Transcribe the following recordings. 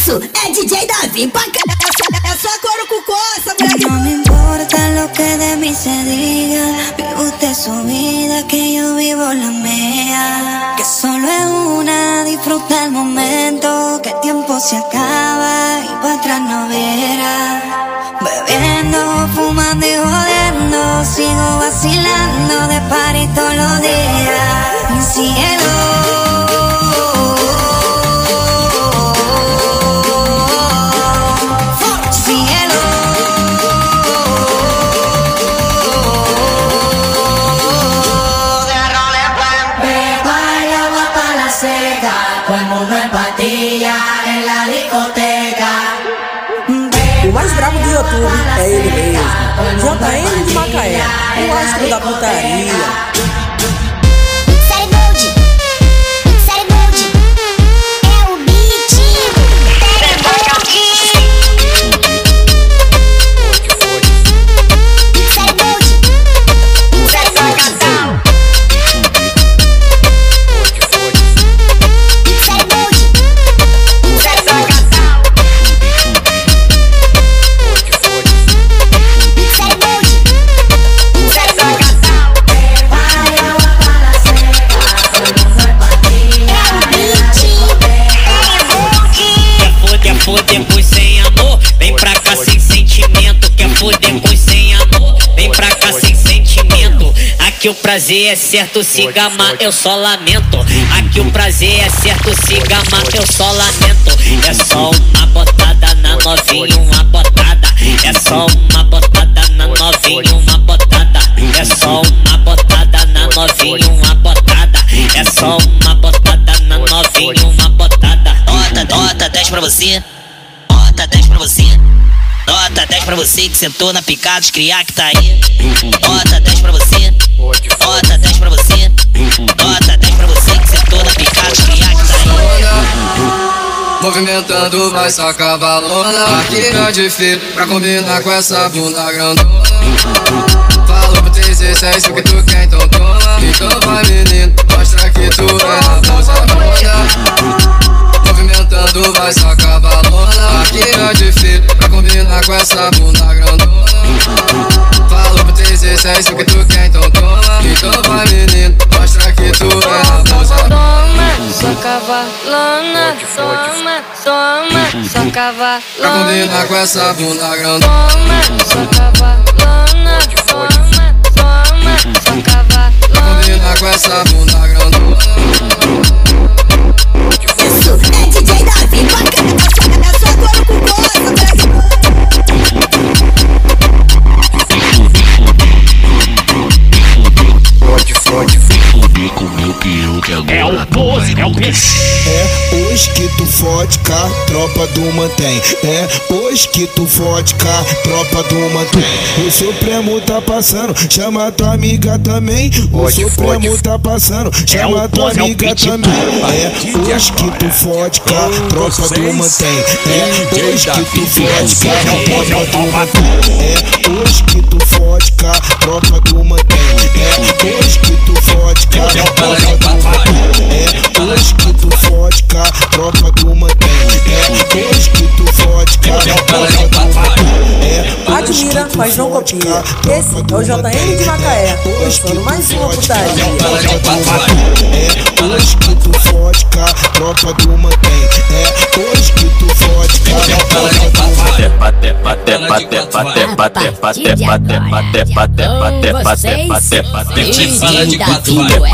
Isso é DJ Davi pra cá. Essa coro com coça, moleque. No me importa lo que de mí se diga, vive usted su vida, que yo vivo la mía. Que solo es una, disfruta el momento, que el tiempo se acaba y para atrás no verá. Bebiendo, fumando y jodiendo, sigo vacilando de party todos los días. Mi cielo. Todo el mundo en patilla en la discoteca. O mais brabo do YouTube é ele mesmo, JN de Macaé, o astro da putaria. Foder pois sem amor, vem pra cá sem sentimento. Quer foder pois sem amor, vem pra cá sem sentimento. Aqui o prazer é certo, se gama eu só lamento. Aqui o prazer é certo, se gama eu só lamento. É só uma botada na novinha, uma botada. É só uma botada na novinha, uma botada. É só uma botada na novinha, uma botada. É só uma botada na novinha, uma botada. Nota 10 pra você. Nota 10 pra você. Nota 10 pra você que sentou na picada, os criar que tá aí. Nota 10 pra você. Nota 10 pra você. Nota 10 pra você que sentou na picada, os criar que tá aí. Movimentando vai sacar valona. Aqui de filho pra combinar com essa bunda grandona. Falou pro 16 o que tu quer, então toma. Então vai menino, mostra que tu é a moça roda. Movimentando vai sacar balona. Aqui é de filho pra combinar com essa bunda grandona. Falou pro 16 o que tu quer, então toma. Então vai menino, mostra que tu é a moça. Toma, sua cavalona. Toma, toma, sua cavalona. Pra combinar com essa bunda grandona. Toma, sua cavalona. Toma, toma, sua cavalona. Pra combinar com essa bunda grandona. Isso é DJ Davi pra cá. Essa coro com coça, moleque. Pode comigo que eu quero. É o pose, é o peixe. É hoje que tu fode com a tropa do mantém. É hoje que tu fode com a tropa do mantém. O Supremo tá passando, chama tua amiga também. O Supremo tá passando, chama tua amiga também. É hoje que tu fode com a tropa do mantém. É hoje que tu fode com a tropa do mantém. É hoje que tu fode com a tropa do mantém. É hoje que tu fode com a tropa do mantém. É hoje que tu fode com a tropa do mantém. É hoje que tu fode com a tropa do mantém. Admira, mas não copia. Esse é o JN de Macaé, lançando mais uma putaria. É hoje que tu fode com a tropa do mantém. É hoje que tu fode com a tropa do mantém. Fala de quatro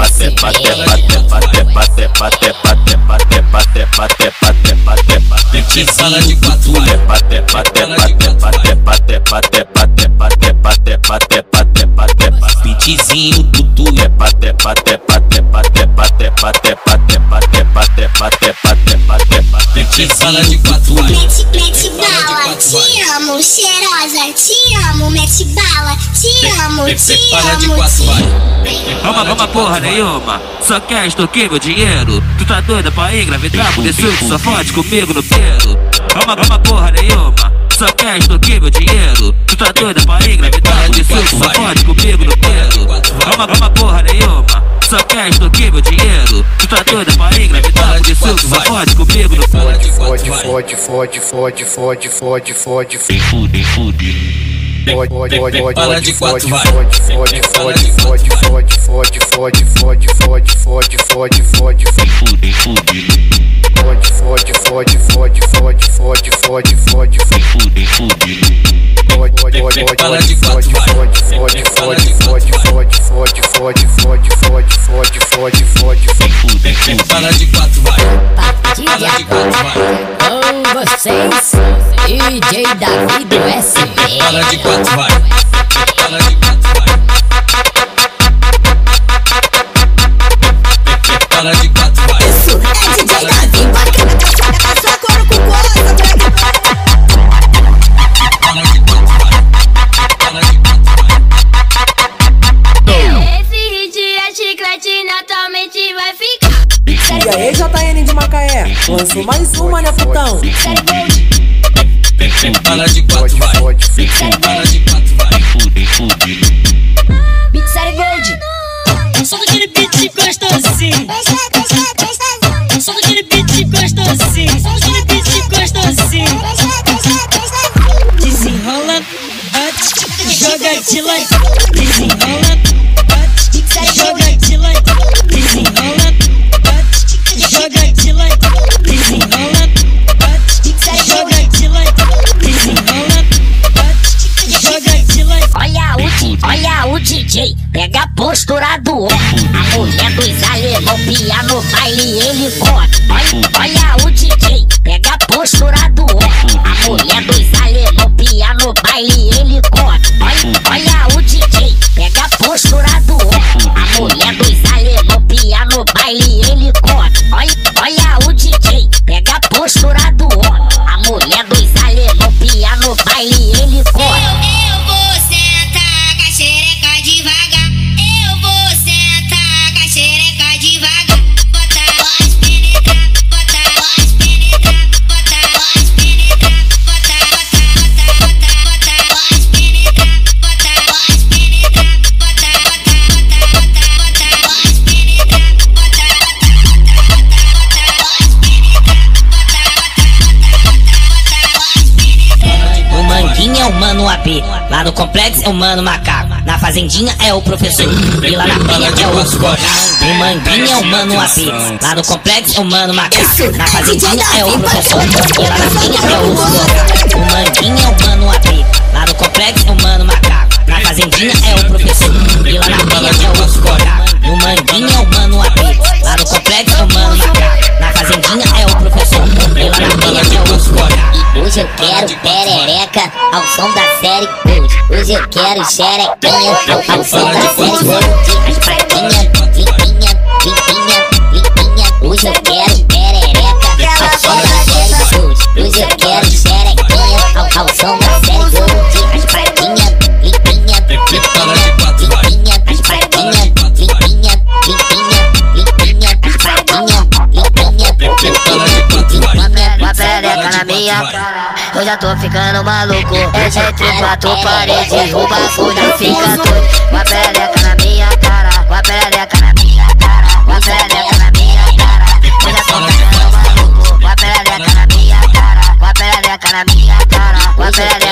fala de quatro Pitizinho tudo é fala de quatro Mete bala, te amo, cheirosa, te amo, mete bala, te amo, te amo. Vamos porra nenhuma, só quer extorquir meu dinheiro. Tu tá doida pra engravidar, por isso que só fode comigo no pelo. Vamos porra nenhuma, Só quer extorquir meu dinheiro. Tu tá doida pra engravidar de suco, só pode comigo no quero. Calma porra nenhuma. Só quer extorquir meu dinheiro. Tu tá doida pra engravidar de suco, só pode comigo no quero. Fode. Para de quatro, vai. Para de quatro, vai. Com vocês, DJ Davi do SM. Para de quatro, vai. Para de quatro, vai. Isso é DJ Davi, bacana, é só couro com coisa, Esse hit é chiclete, naturalmente vai ficar. E aí, JN de Macaé, lançou mais uma, né, putão? Para de quatro, vai. Para de quatro, vai. Pixar Gold. Só daquele beat gostosinho. Só daquele beat gostosinho. Só daquele beat gostosinho. Desenrola, bate, joga de lado. Desenrola, bate, joga de lado. Desenrola, bate, joga de lado. Desenrola, bate, joga de lado. Desenrola, bate, joga de lado. Olha o DJ, pega a postura do homem. A mulher dos alemão pia no baile, ele come. Olha o DJ, pega a postura do homem. A mulher dos alemão pia no baile, ele come. Olha o DJ, pega a postura do homem. A mulher dos alemão pia no baile, ele come. Olha o DJ, pega a postura do homem. A mulher dos alemão pia no baile, ele come. Eu vou sentar com a xereca devagar. Eu vou sentar com a xereca devagar. Pode penetrar, pode penetrar, pode penetrar, pode penetrar, pode penetrar, O Manguinha é o mano AP, lá no complexo é o mano macaco. Na fazendinha é o professor, e lá na penha é o escola. O Manguinha é o mano AP, lá no complexo é o mano macaco. Na fazendinha é o professor, e lá na penha é o escola. O Manguinha é o mano AP, lá no complexo é o mano macaco. Na fazendinha é o professor, e lá na penha é o escola. O Manguinha é o mano AP, lá no complexo é o mano macaco. Na fazendinha é o professor, e lá na penha é o escola. Hoje eu quero perereca ao som da série Gold. Hoje eu quero xerequinha ao som da série Gold. As pratinhas, limpinha. Hoje eu quero perereca ao som da série Gold. Hoje eu quero xerequinha ao som da série Gold. As pratinhas, limpinha. As pratinhas, limpinha. As pratinhas, com a perereca na minha cara, eu já tô ficando maluco. Entre quatro paredes, o bagulho fica doido. Com a perereca na minha cara, com a perereca na minha cara, com a perereca na minha cara, eu já tô ficando maluco. Com a perereca na minha cara, com a perereca na minha cara, com a perereca